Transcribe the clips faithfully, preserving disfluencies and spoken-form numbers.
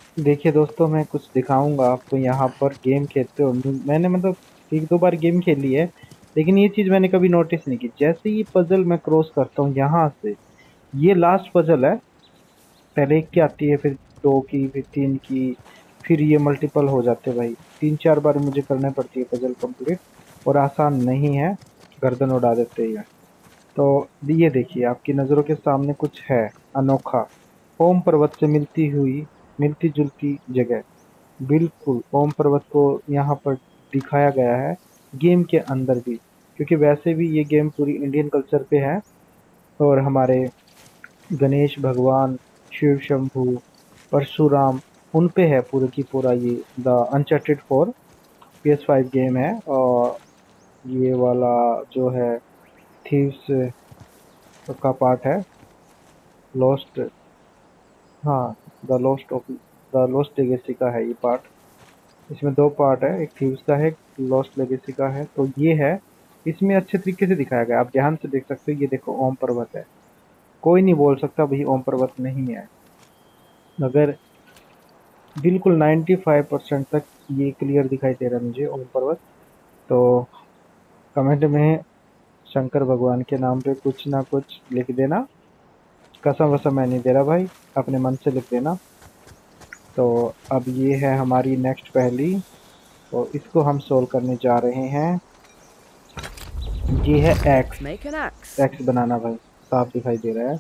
देखिए दोस्तों, मैं कुछ दिखाऊंगा आपको। यहाँ पर गेम खेलते हो, मैंने मतलब एक दो बार गेम खेली है, लेकिन ये चीज मैंने कभी नोटिस नहीं की। जैसे ही पजल मैं क्रॉस करता हूँ यहाँ से, ये लास्ट पजल है। पहले एक की आती है, फिर दो की, फिर तीन की, फिर ये मल्टीपल हो जाते हैं भाई। तीन चार बार मुझे करनी पड़ती है पजल कंप्लीट, और आसान नहीं है। गर्दन उड़ा देते हैं। तो ये देखिए, आपकी नजरों के सामने कुछ है अनोखा। ओम पर्वत से मिलती हुई, मिलती जुलती जगह। बिल्कुल ओम पर्वत को यहाँ पर दिखाया गया है, गेम के अंदर भी। क्योंकि वैसे भी ये गेम पूरी इंडियन कल्चर पे है, और हमारे गणेश भगवान, शिव शंभू, परशुराम, उन पे है पूरे की पूरा ये the uncharted four P S five game है। और ये वाला जो है थीव्स का पार्ट है, लॉस्ट। हाँ, the lost of the lost legacy का है ये पार्ट। इसमें दो पार्ट है, एक थीव्स का है, एक लॉस्ट लेगेसी का है। तो ये है, इसमें अच्छे तरीके से दिखाया गया है। आप ध्यान से देख सकते हो, ये देखो ओम पर्वत है। कोई नहीं बोल सकता भाई ओम पर्वत नहीं है। अगर बिल्कुल नाइन्टी फाइव परसेंट तक ये क्लियर दिखाई दे रहा है मुझे ओम पर्वत। तो कमेंट में शंकर भगवान के नाम पे कुछ ना कुछ लिख देना। कसम वसम मैं नहीं दे रहा भाई, अपने मन से लिख देना। तो अब ये है हमारी नेक्स्ट पहेली, तो इसको हम सोल्व करने जा रहे हैं। ये है Let's axe. make an axe. Axe बनाना भाई, साफ दिखाई दे रहा है।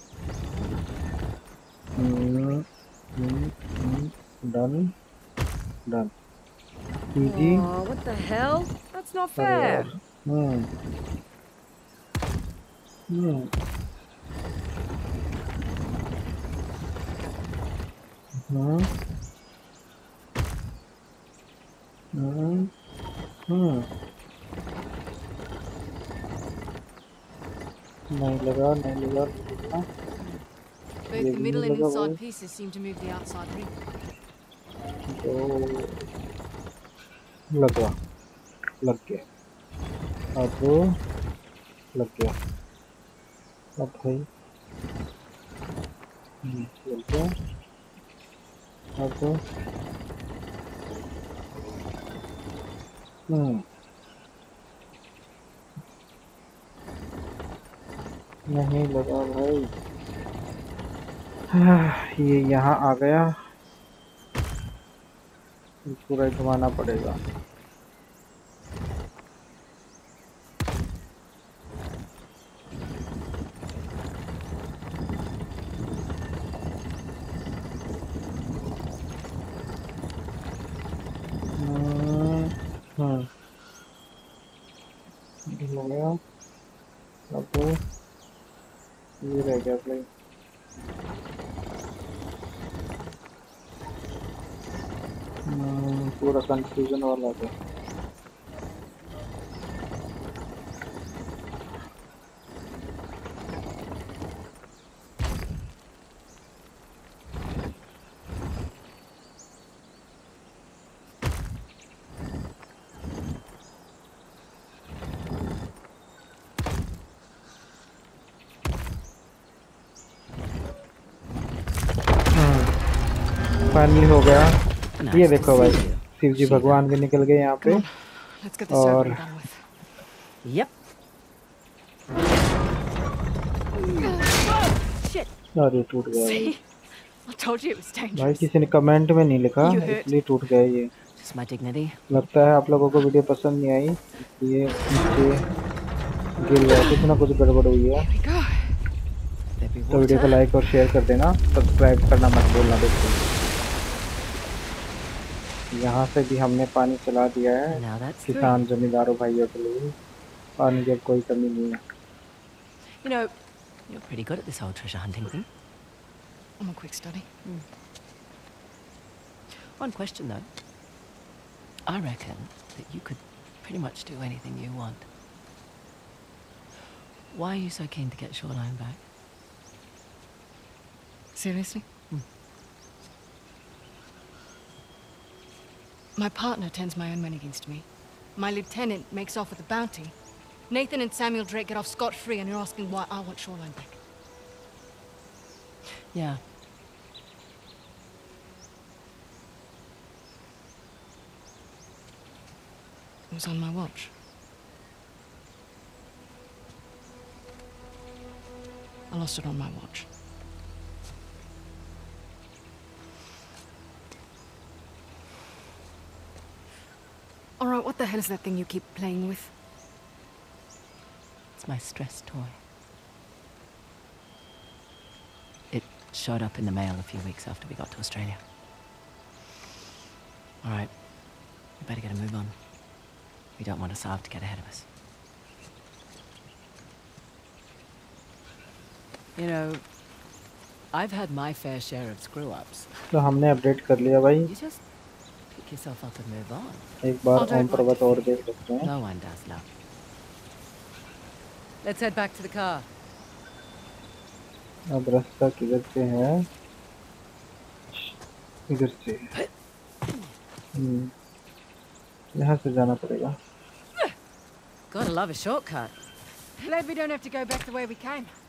Hmm, hmm, hmm, done, done. Easy. Oh, what the hell? That's not अरे यार। fair. हम्म, हम्म, हम्म, हम्म, हम्म। नहीं लगा, नहीं लगा, नहीं लगा। Both ये the भी नहीं middle and लगा inside भाई। pieces seem to move the outside ring. तो लगा, लग गया। अब लग गया। अब भाई, हम्म, लग गया। अब हम्म, नहीं लगा भाई। ये यहाँ आ गया, पूरा घुमाना पड़ेगा। हम्म, हम्म, हो गया। अब ये रह गया भाई। हम्म, पूरा कंफ्यूजन वाला था। फाइनली हो गया। ये Nice to देखो see भाई, you, शिव जी Shiva. भगवान भी निकल गए यहाँ Come पे। on, let's get this over और and done with. Yep. Shit. अरे टूट गया भाई। See? I told you it was भाई dangerous. किसी ने कमेंट में नहीं लिखा, You hurt. इसलिए टूट गया ये। Just my dignity. लगता है आप लोगों को वीडियो पसंद नहीं आई, इसलिए नीचे गिर गया, कुछ ना कुछ गड़बड़ हुई है। Here we go. There be तो वीडियो को water. लाइक और शेयर कर देना, सब्सक्राइब करना मत भूलना दोस्तों। यहाँ से भी हमने पानी चला दिया है, Now that's three. किसान जमींदारों भाइयों के लिए। पानी की अब कोई कमी नहीं है। You know, you're pretty good at this whole treasure hunting thing. I'm a quick study. Mm. One question though. I reckon that you could pretty much do anything you want. Why are you so keen to get Shoreline back? Seriously? Hmm. My partner turns my own men against me. My lieutenant makes off with a bounty. Nathan and Samuel Drake get off scot-free, and you're asking why I want Shoreline back. Yeah. was on my watch. I lost it on my watch. All right, what the hell is that thing you keep playing with? It's my stress toy. It showed up in the mail a few weeks after we got to Australia. All right, we better get a move on. We don't want Asav to get ahead of us. You know, I've had my fair share of screw-ups. तो हमने update कर लिया भाई. You just pick yourself up and move on. एक बार I don't ओम पर्वत और देख सकते हैं. No one does, love. Let's head back to the car. अब रास्ता किधर से है? इधर से. हम्म. यहाँ से जाना पड़ेगा. Gotta love a shortcut. Glad we don't have to go back the way we came.